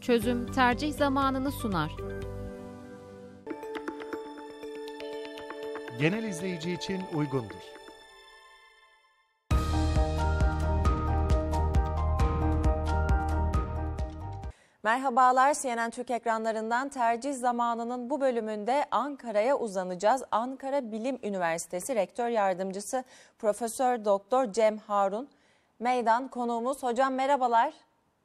Çözüm tercih zamanını sunar. Genel izleyici için uygundur. Merhabalar, CNN Türk ekranlarından tercih zamanının bu bölümünde Ankara'ya uzanacağız. Ankara Bilim Üniversitesi Rektör Yardımcısı Profesör Doktor Cem Harun Meydan konuğumuz. Hocam merhabalar.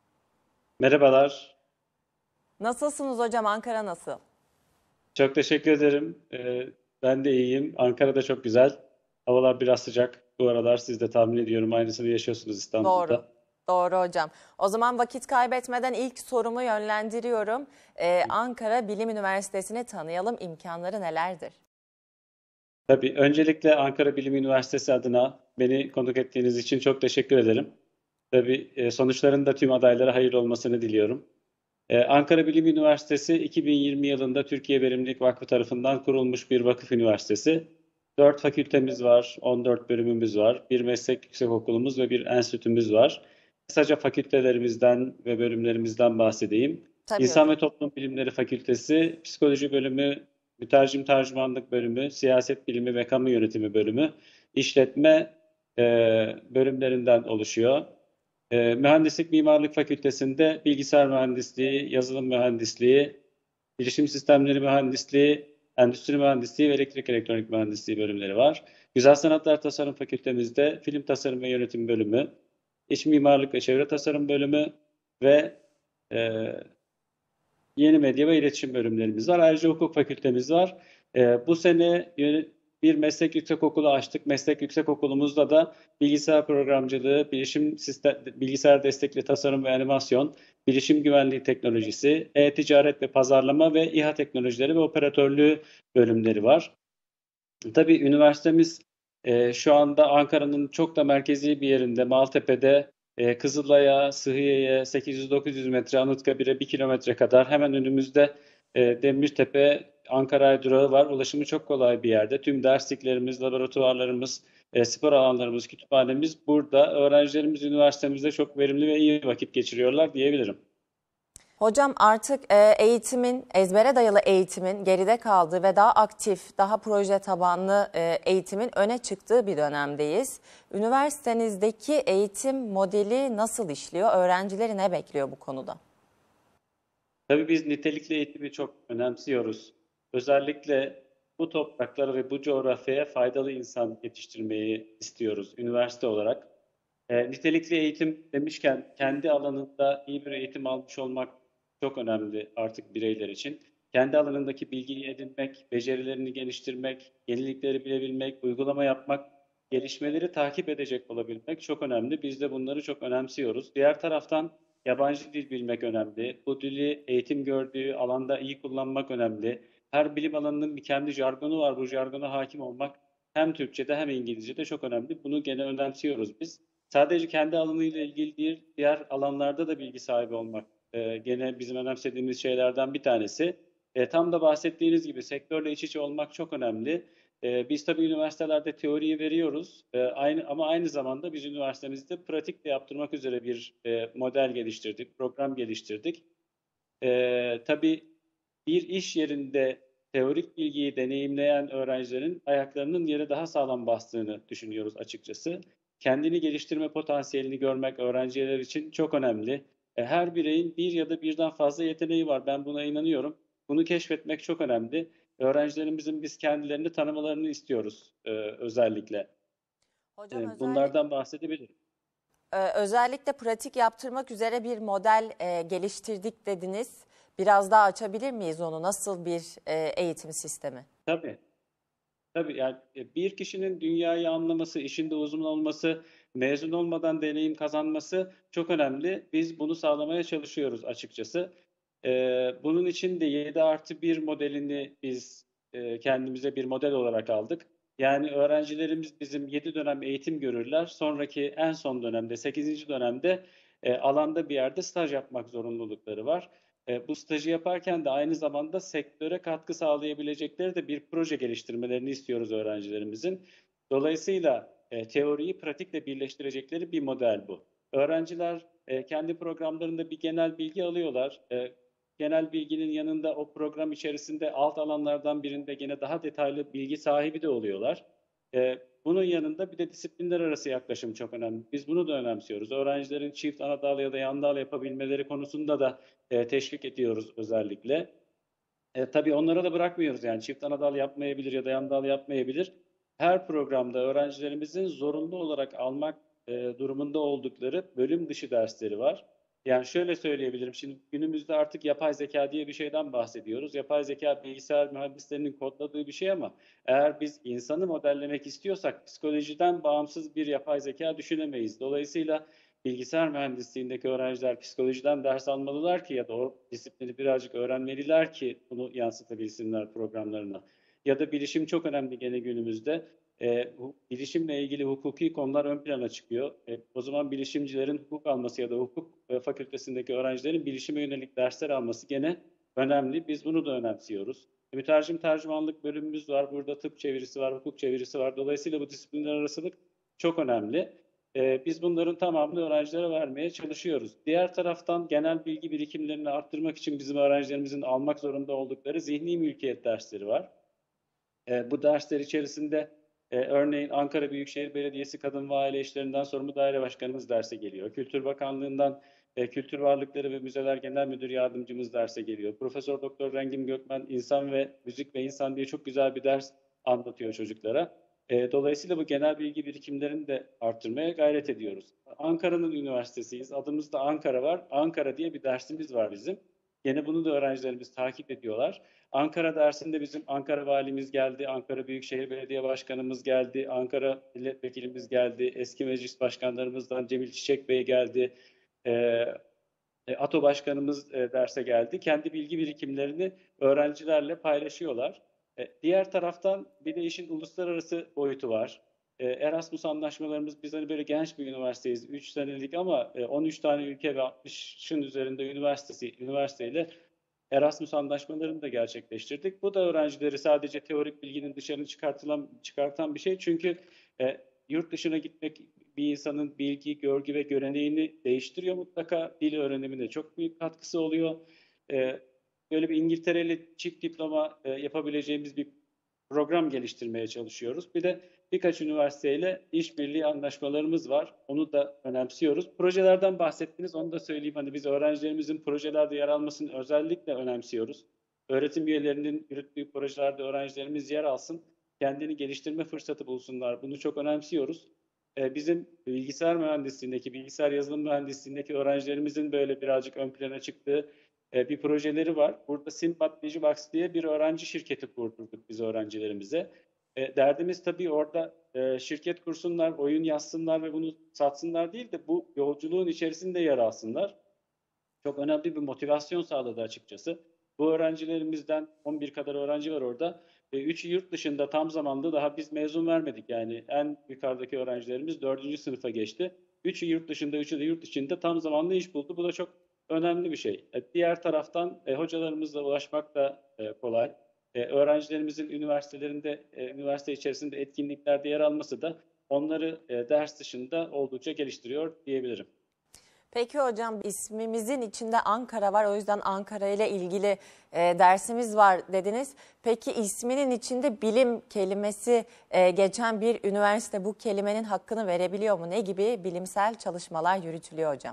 Merhabalar. Nasılsınız hocam? Ankara nasıl? Çok teşekkür ederim. Ben de iyiyim. Ankara'da çok güzel. Havalar biraz sıcak. Bu aralar siz de tahmin ediyorum aynısını yaşıyorsunuz İstanbul'da. Doğru. Doğru hocam. O zaman vakit kaybetmeden ilk sorumu yönlendiriyorum. Ankara Bilim Üniversitesi'ni tanıyalım. İmkanları nelerdir? Tabii öncelikle Ankara Bilim Üniversitesi adına beni konuk ettiğiniz için çok teşekkür ederim. Tabii sonuçların da tüm adaylara hayırlı olmasını diliyorum. Ankara Bilim Üniversitesi 2020 yılında Türkiye Verimlilik Vakfı tarafından kurulmuş bir vakıf üniversitesi. 4 fakültemiz var, 14 bölümümüz var, bir meslek yüksekokulumuz ve bir enstitümüz var. Kısaca fakültelerimizden ve bölümlerimizden bahsedeyim. Tabii İnsan hocam. ve Toplum Bilimleri Fakültesi, Psikoloji Bölümü, Mütercim Tercümanlık Bölümü, Siyaset Bilimi ve Kamu Yönetimi Bölümü, İşletme bölümlerinden oluşuyor. Mühendislik Mimarlık Fakültesi'nde bilgisayar mühendisliği, yazılım mühendisliği, bilişim sistemleri mühendisliği, endüstri mühendisliği ve elektrik elektronik mühendisliği bölümleri var. Güzel Sanatlar Tasarım Fakültemizde film tasarım ve yönetim bölümü, iç mimarlık ve çevre tasarım bölümü ve e, yeni medya ve iletişim bölümlerimiz var. Ayrıca hukuk fakültemiz var. Bu sene bir meslek yüksekokulu açtık. Meslek yüksekokulumuzda da bilgisayar programcılığı, bilgisayar destekli tasarım ve animasyon, bilişim güvenliği teknolojisi, e-ticaret ve pazarlama ve İHA teknolojileri ve operatörlüğü bölümleri var. Tabii üniversitemiz şu anda Ankara'nın çok da merkezi bir yerinde, Maltepe'de, Kızılay'a, Sıhhiye'ye 800-900 metre, Anıtkabir'e 1 kilometre kadar hemen önümüzde Demirtepe Ankara durağı var. Ulaşımı çok kolay bir yerde. Tüm dersliklerimiz, laboratuvarlarımız, spor alanlarımız, kütüphanemiz burada. Öğrencilerimiz üniversitemizde çok verimli ve iyi vakit geçiriyorlar diyebilirim. Hocam artık ezbere dayalı eğitimin geride kaldığı ve daha aktif, daha proje tabanlı eğitimin öne çıktığı bir dönemdeyiz. Üniversitenizdeki eğitim modeli nasıl işliyor? Öğrencileri ne bekliyor bu konuda? Tabii biz nitelikli eğitimi çok önemsiyoruz. Özellikle bu topraklara ve bu coğrafyaya faydalı insan yetiştirmeyi istiyoruz üniversite olarak. Nitelikli eğitim demişken kendi alanında iyi bir eğitim almış olmak çok önemli artık bireyler için. Kendi alanındaki bilgiyi edinmek, becerilerini geliştirmek, yenilikleri bilebilmek, uygulama yapmak, gelişmeleri takip edecek olabilmek çok önemli. Biz de bunları çok önemsiyoruz. Diğer taraftan yabancı dil bilmek önemli. Bu dili eğitim gördüğü alanda iyi kullanmak önemli. Her bilim alanının bir kendi jargonu var. Bu jargona hakim olmak hem Türkçe'de hem İngilizce'de çok önemli. Bunu gene önemsiyoruz biz. Sadece kendi alanıyla ilgili değil, diğer alanlarda da bilgi sahibi olmak gene bizim önemsediğimiz şeylerden bir tanesi. Tam da bahsettiğiniz gibi sektörle iç içe olmak çok önemli. Biz tabii üniversitelerde teoriyi veriyoruz. Ama aynı zamanda biz üniversitemizde pratik de yaptırmak üzere bir model geliştirdik, program geliştirdik. Tabii bir iş yerinde teorik bilgiyi deneyimleyen öğrencilerin ayaklarının yere daha sağlam bastığını düşünüyoruz açıkçası. Kendini geliştirme potansiyelini görmek öğrenciler için çok önemli. Her bireyin bir ya da birden fazla yeteneği var. Ben buna inanıyorum. Bunu keşfetmek çok önemli. Öğrencilerimizin biz kendilerini tanımalarını istiyoruz özellikle. Hocam Bunlardan bahsedebilirim. özellikle pratik yaptırmak üzere bir model geliştirdik dediniz. Biraz daha açabilir miyiz onu? Nasıl bir eğitim sistemi? Tabii. Tabii yani bir kişinin dünyayı anlaması, işinde uzman olması, mezun olmadan deneyim kazanması çok önemli. Biz bunu sağlamaya çalışıyoruz açıkçası. Bunun için de 7+1 modelini biz kendimize bir model olarak aldık. Yani öğrencilerimiz bizim 7 dönem eğitim görürler. Sonraki en son dönemde 8. dönemde alanda bir yerde staj yapmak zorunlulukları var. Bu stajı yaparken de aynı zamanda sektöre katkı sağlayabilecekleri de bir proje geliştirmelerini istiyoruz öğrencilerimizin. Dolayısıyla teoriyi pratikle birleştirecekleri bir model bu. Öğrenciler kendi programlarında bir genel bilgi alıyorlar. Genel bilginin yanında o program içerisinde alt alanlardan birinde gene daha detaylı bilgi sahibi de oluyorlar. Bunun yanında bir de disiplinler arası yaklaşım çok önemli. Biz bunu da önemsiyoruz. Öğrencilerin çift ana dal ya da yan dal yapabilmeleri konusunda da teşvik ediyoruz özellikle. Tabii onlara da bırakmıyoruz, yani çift ana dal yapmayabilir ya da yan dal yapmayabilir. Her programda öğrencilerimizin zorunlu olarak almak durumunda oldukları bölüm dışı dersleri var. Yani şöyle söyleyebilirim, şimdi günümüzde artık yapay zeka diye bir şeyden bahsediyoruz. Yapay zeka bilgisayar mühendislerinin kodladığı bir şey ama eğer biz insanı modellemek istiyorsak psikolojiden bağımsız bir yapay zeka düşünemeyiz. Dolayısıyla bilgisayar mühendisliğindeki öğrenciler psikolojiden ders almalılar ki ya da o disiplini birazcık öğrenmeliler ki bunu yansıtabilsinler programlarına. Ya da bilişim çok önemli gene günümüzde. Bilişimle ilgili hukuki konular ön plana çıkıyor. O zaman bilişimcilerin hukuk alması ya da hukuk fakültesindeki öğrencilerin bilişime yönelik dersler alması gene önemli. Biz bunu da önemsiyoruz. Mütercim tercümanlık bölümümüz var. Burada tıp çevirisi var, hukuk çevirisi var. Dolayısıyla bu disiplinler arasılık çok önemli. Biz bunların tamamını öğrencilere vermeye çalışıyoruz. Diğer taraftan genel bilgi birikimlerini arttırmak için bizim öğrencilerimizin almak zorunda oldukları zihni mülkiyet dersleri var. Bu dersler içerisinde örneğin Ankara Büyükşehir Belediyesi Kadın ve Aile İşlerinden sorumlu daire başkanımız derse geliyor. Kültür Bakanlığı'ndan Kültür Varlıkları ve Müzeler Genel Müdür Yardımcımız derse geliyor. Profesör Doktor Rengin Gökmen İnsan ve Müzik ve İnsan diye çok güzel bir ders anlatıyor çocuklara. Dolayısıyla bu genel bilgi birikimlerini de arttırmaya gayret ediyoruz. Ankara'nın üniversitesiyiz. Adımızda Ankara var. Ankara diye bir dersimiz var bizim. Yine bunu da öğrencilerimiz takip ediyorlar. Ankara dersinde bizim Ankara Valimiz geldi, Ankara Büyükşehir Belediye Başkanımız geldi, Ankara Milletvekilimiz geldi, eski meclis başkanlarımızdan Cemil Çiçek Bey geldi, ATO Başkanımız derse geldi. Kendi bilgi birikimlerini öğrencilerle paylaşıyorlar. Diğer taraftan bir de işin uluslararası boyutu var. Erasmus anlaşmalarımız, biz hani böyle genç bir üniversiteyiz, 3 senelik ama 13 tane ülke ve 60'ın üzerinde üniversiteyle Erasmus anlaşmalarını da gerçekleştirdik. Bu da öğrencileri sadece teorik bilginin dışarı çıkartan bir şey. Çünkü yurt dışına gitmek bir insanın bilgi, görgü ve göreneğini değiştiriyor mutlaka. Dil öğrenimine çok büyük katkısı oluyor. Böyle bir İngiltere çift diploma yapabileceğimiz bir program geliştirmeye çalışıyoruz. Bir de birkaç üniversiteyle işbirliği anlaşmalarımız var. Onu da önemsiyoruz. Projelerden bahsettiniz. Onu da söyleyeyim. Hani biz öğrencilerimizin projelerde yer almasını özellikle önemsiyoruz. Öğretim üyelerinin yürüttüğü projelerde öğrencilerimiz yer alsın. Kendini geliştirme fırsatı bulsunlar. Bunu çok önemsiyoruz. Bizim bilgisayar mühendisliğindeki, bilgisayar yazılım mühendisliğindeki öğrencilerimizin böyle birazcık ön plana çıktığı bir projeleri var. Burada Simbat Digibox diye bir öğrenci şirketi kurdurduk biz öğrencilerimize. Derdimiz tabii orada şirket kursunlar, oyun yazsınlar ve bunu satsınlar değil de bu yolculuğun içerisinde yer alsınlar. Çok önemli bir motivasyon sağladı açıkçası. Bu öğrencilerimizden 11 kadar öğrenci var orada. 3'ü yurt dışında tam zamanlı, daha biz mezun vermedik. Yani en yukarıdaki öğrencilerimiz 4. sınıfa geçti. 3'ü yurt dışında, 3'ü de yurt içinde tam zamanlı iş buldu. Bu da çok önemli bir şey. Diğer taraftan hocalarımızla ulaşmak da kolay. Öğrencilerimizin üniversite içerisinde etkinliklerde yer alması da onları ders dışında oldukça geliştiriyor diyebilirim. Peki hocam, ismimizin içinde Ankara var, o yüzden Ankara ile ilgili dersimiz var dediniz. Peki isminin içinde bilim kelimesi geçen bir üniversite bu kelimenin hakkını verebiliyor mu? Ne gibi bilimsel çalışmalar yürütülüyor hocam?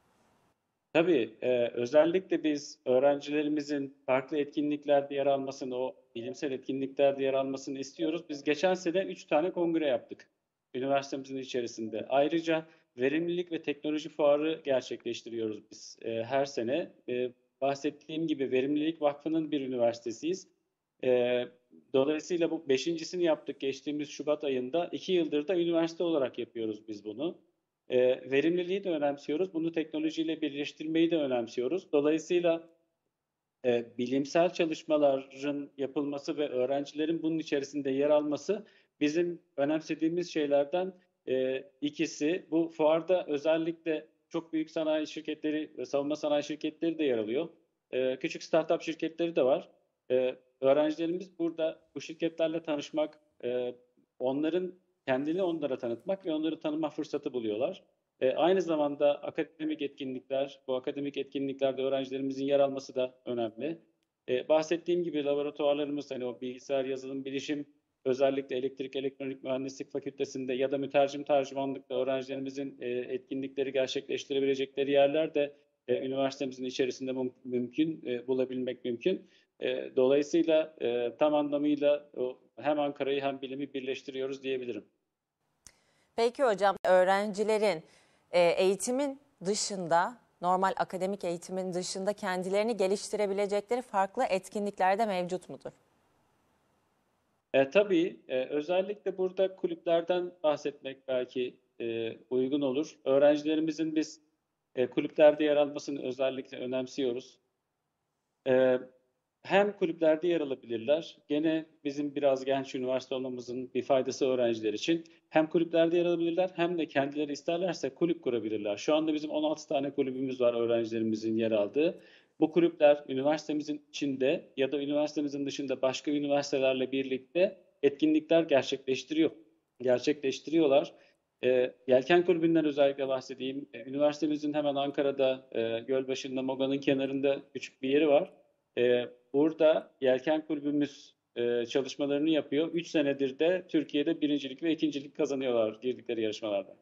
Tabii özellikle biz öğrencilerimizin farklı etkinliklerde yer almasını, o bilimsel etkinliklerde yer almasını istiyoruz. Biz geçen sene 3 tane kongre yaptık üniversitemizin içerisinde. Ayrıca verimlilik ve teknoloji fuarı gerçekleştiriyoruz biz her sene. Bahsettiğim gibi Verimlilik Vakfı'nın bir üniversitesiyiz. Dolayısıyla bu beşincisini yaptık geçtiğimiz Şubat ayında. 2 yıldır da üniversite olarak yapıyoruz biz bunu. Verimliliği de önemsiyoruz. Bunu teknolojiyle birleştirmeyi de önemsiyoruz. Dolayısıyla bilimsel çalışmaların yapılması ve öğrencilerin bunun içerisinde yer alması bizim önemsediğimiz şeylerden ikisi. Bu fuarda özellikle çok büyük sanayi şirketleri ve savunma sanayi şirketleri de yer alıyor. Küçük startup şirketleri de var. Öğrencilerimiz burada bu şirketlerle tanışmak, onların kendini onlara tanıtmak ve onları tanıma fırsatı buluyorlar. Aynı zamanda akademik etkinlikler, bu akademik etkinliklerde öğrencilerimizin yer alması da önemli. Bahsettiğim gibi laboratuvarlarımız, hani o bilgisayar, yazılım, bilişim, özellikle elektrik, elektronik mühendislik fakültesinde ya da mütercim tercümanlıkta öğrencilerimizin etkinlikleri gerçekleştirebilecekleri yerler de üniversitemizin içerisinde mümkün, bulabilmek mümkün. Dolayısıyla tam anlamıyla hem Ankara'yı hem bilimi birleştiriyoruz diyebilirim. Peki hocam, öğrencilerin eğitimin dışında, normal akademik eğitimin dışında kendilerini geliştirebilecekleri farklı etkinlikler de mevcut mudur? Tabii özellikle burada kulüplerden bahsetmek belki uygun olur. Öğrencilerimizin biz kulüplerde yer almasını özellikle önemsiyoruz. E, Hem kulüplerde yer alabilirler. Gene bizim biraz genç üniversite olmamızın bir faydası öğrenciler için. Hem kulüplerde yer alabilirler hem de kendileri isterlerse kulüp kurabilirler. Şu anda bizim 16 tane kulübümüz var öğrencilerimizin yer aldığı. Bu kulüpler üniversitemizin içinde ya da üniversitemizin dışında başka üniversitelerle birlikte etkinlikler gerçekleştiriyorlar. Yelken Kulübü'nden özellikle bahsedeyim. Üniversitemizin hemen Ankara'da, Gölbaşı'nda, Moga'nın kenarında küçük bir yeri var. Burada Yelken Kulübümüz çalışmalarını yapıyor. 3 senedir de Türkiye'de birincilik ve ikincilik kazanıyorlar girdikleri yarışmalarda.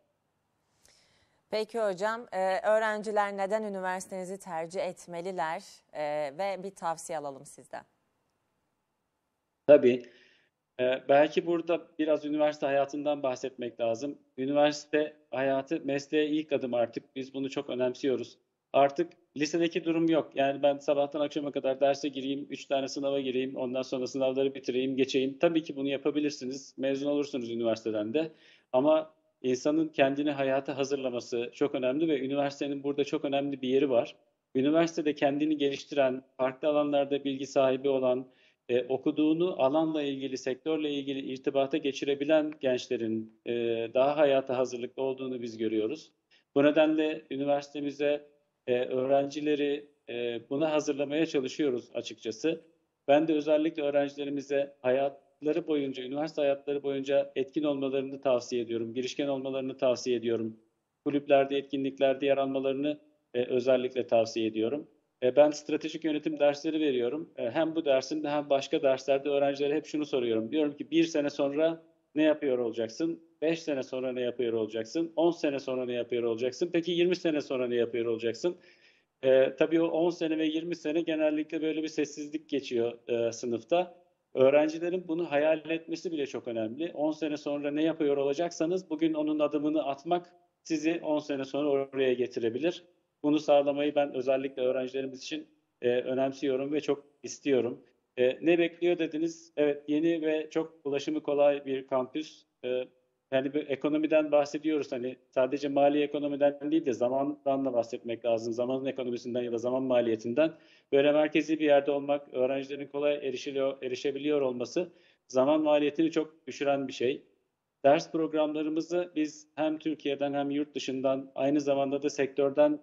Peki hocam, öğrenciler neden üniversitenizi tercih etmeliler ve bir tavsiye alalım sizden. Tabii. Belki burada biraz üniversite hayatından bahsetmek lazım. Üniversite hayatı mesleğe ilk adım artık. Biz bunu çok önemsiyoruz. Artık lisedeki durum yok. Yani ben sabahtan akşama kadar derse gireyim, 3 tane sınava gireyim, ondan sonra sınavları bitireyim, geçeyim. Tabii ki bunu yapabilirsiniz. Mezun olursunuz üniversiteden de. Ama insanın kendini hayata hazırlaması çok önemli ve üniversitenin burada çok önemli bir yeri var. Üniversitede kendini geliştiren, farklı alanlarda bilgi sahibi olan, okuduğunu alanla ilgili, sektörle ilgili irtibata geçirebilen gençlerin daha hayata hazırlıklı olduğunu biz görüyoruz. Bu nedenle üniversitemize öğrencileri buna hazırlamaya çalışıyoruz açıkçası. Ben de özellikle öğrencilerimize hayatları boyunca, üniversite hayatları boyunca etkin olmalarını tavsiye ediyorum, girişken olmalarını tavsiye ediyorum. Kulüplerde, etkinliklerde yer almalarını özellikle tavsiye ediyorum. Ben stratejik yönetim dersleri veriyorum. Hem bu dersimde hem başka derslerde öğrencilere hep şunu soruyorum. Diyorum ki 1 sene sonra ne yapıyor olacaksın? 5 sene sonra ne yapıyor olacaksın? 10 sene sonra ne yapıyor olacaksın? Peki 20 sene sonra ne yapıyor olacaksın? Tabii o 10 sene ve 20 sene genellikle böyle bir sessizlik geçiyor sınıfta. Öğrencilerin bunu hayal etmesi bile çok önemli. 10 sene sonra ne yapıyor olacaksanız bugün onun adımını atmak sizi 10 sene sonra oraya getirebilir. Bunu sağlamayı ben özellikle öğrencilerimiz için önemsiyorum ve çok istiyorum. Ne bekliyor dediniz? Evet, yeni ve çok ulaşımı kolay bir kampüs. Yani bir ekonomiden bahsediyoruz. Hani sadece mali ekonomiden değil de zamandan da bahsetmek lazım. Zamanın ekonomisinden ya da zaman maliyetinden. Böyle merkezi bir yerde olmak, öğrencilerin kolay erişebiliyor olması zaman maliyetini çok düşüren bir şey. Ders programlarımızı biz hem Türkiye'den hem yurt dışından aynı zamanda da sektörden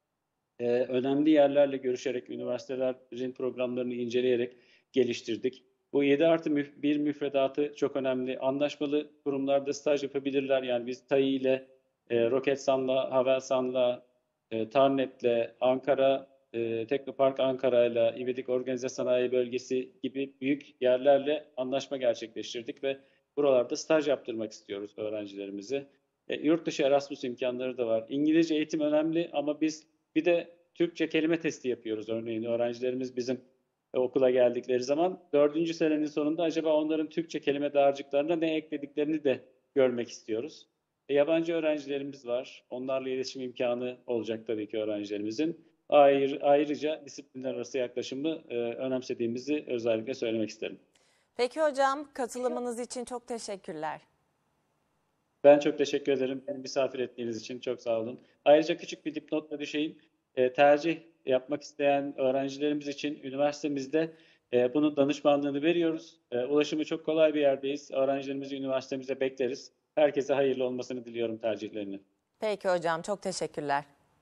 önemli yerlerle görüşerek, üniversitelerin programlarını inceleyerek geliştirdik. Bu 7+1 müfredatı çok önemli. Anlaşmalı kurumlarda staj yapabilirler. Yani biz TAİ ile, Roketsan'la, Havelsan'la, Tarnet'le, Ankara, Teknopark Ankara'yla, İvedik Organize Sanayi Bölgesi gibi büyük yerlerle anlaşma gerçekleştirdik ve buralarda staj yaptırmak istiyoruz öğrencilerimizi. Yurt dışı Erasmus imkanları da var. İngilizce eğitim önemli ama biz bir de Türkçe kelime testi yapıyoruz örneğin. Öğrencilerimiz bizim okula geldikleri zaman 4. senenin sonunda acaba onların Türkçe kelime dağarcıklarına ne eklediklerini de görmek istiyoruz. Yabancı öğrencilerimiz var. Onlarla iletişim imkanı olacak tabii ki öğrencilerimizin. Ayrıca disiplinler arası yaklaşımı önemsediğimizi özellikle söylemek isterim. Peki hocam, katılımınız için çok teşekkürler. Ben çok teşekkür ederim. Beni misafir ettiğiniz için çok sağ olun. Ayrıca küçük bir dipnotla düşeyim. Tercih yapmak isteyen öğrencilerimiz için üniversitemizde bunun danışmanlığını veriyoruz. Ulaşımı çok kolay bir yerdeyiz. Öğrencilerimizi üniversitemize bekleriz. Herkese hayırlı olmasını diliyorum tercihlerini. Peki hocam, çok teşekkürler.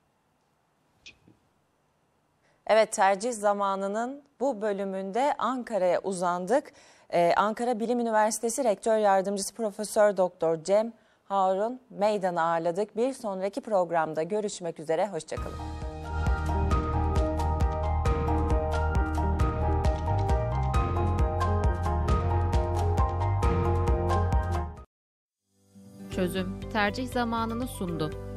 Evet, tercih zamanının bu bölümünde Ankara'ya uzandık. Ankara Bilim Üniversitesi Rektör Yardımcısı Profesör Doktor Cem Harun Meydan'ı ağırladık. Bir sonraki programda görüşmek üzere. Hoşçakalın. Çözüm tercih zamanını sundu.